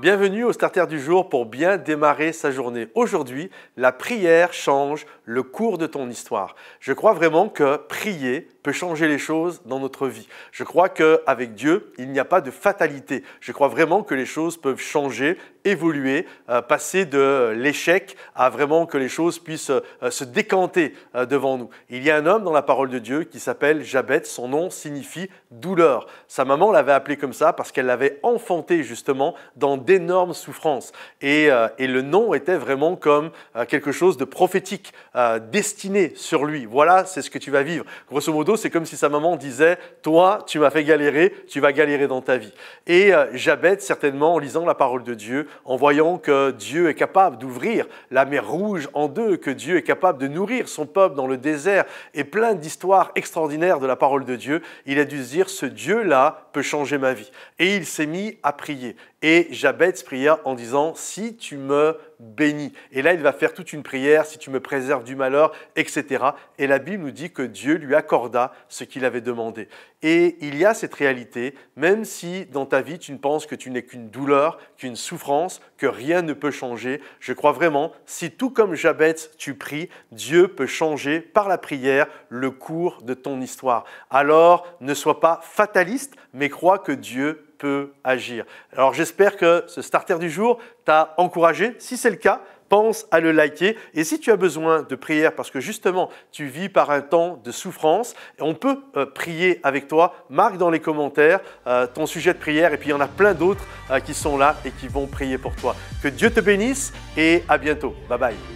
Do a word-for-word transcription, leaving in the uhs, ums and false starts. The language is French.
Bienvenue au Starter du jour pour bien démarrer sa journée. Aujourd'hui, la prière change le cours de ton histoire. Je crois vraiment que prier peut changer les choses dans notre vie. Je crois qu'avec Dieu, il n'y a pas de fatalité. Je crois vraiment que les choses peuvent changer, évoluer, euh, passer de l'échec à vraiment que les choses puissent euh, se décanter euh, devant nous. Il y a un homme dans la parole de Dieu qui s'appelle Jabez. Son nom signifie douleur. Sa maman l'avait appelé comme ça parce qu'elle l'avait enfanté justement dans d'énormes souffrances. Et, euh, et le nom était vraiment comme euh, quelque chose de prophétique, euh, destiné sur lui. Voilà, c'est ce que tu vas vivre. Grosso modo, c'est comme si sa maman disait « Toi, tu m'as fait galérer, tu vas galérer dans ta vie. » Et euh, Jabez, certainement, en lisant la parole de Dieu, en voyant que Dieu est capable d'ouvrir la mer Rouge en deux, que Dieu est capable de nourrir son peuple dans le désert et plein d'histoires extraordinaires de la parole de Dieu, il a dû se dire « Ce Dieu-là peut changer ma vie. » Et il s'est mis à prier. Et Jabez pria en disant « Si tu me bénis ». Et là, il va faire toute une prière « Si tu me préserves du malheur », et cetera. Et la Bible nous dit que Dieu lui accorda ce qu'il avait demandé. Et il y a cette réalité, même si dans ta vie, tu ne penses que tu n'es qu'une douleur, qu'une souffrance, que rien ne peut changer, je crois vraiment, si tout comme Jabez, tu pries, Dieu peut changer par la prière le cours de ton histoire. Alors, ne sois pas fataliste, mais crois que Dieu peut agir. Alors j'espère que ce starter du jour t'a encouragé. Si c'est le cas, pense à le liker. Et si tu as besoin de prière parce que justement tu vis par un temps de souffrance, on peut euh, prier avec toi. Marque dans les commentaires euh, ton sujet de prière et puis il y en a plein d'autres euh, qui sont là et qui vont prier pour toi. Que Dieu te bénisse et à bientôt. Bye bye.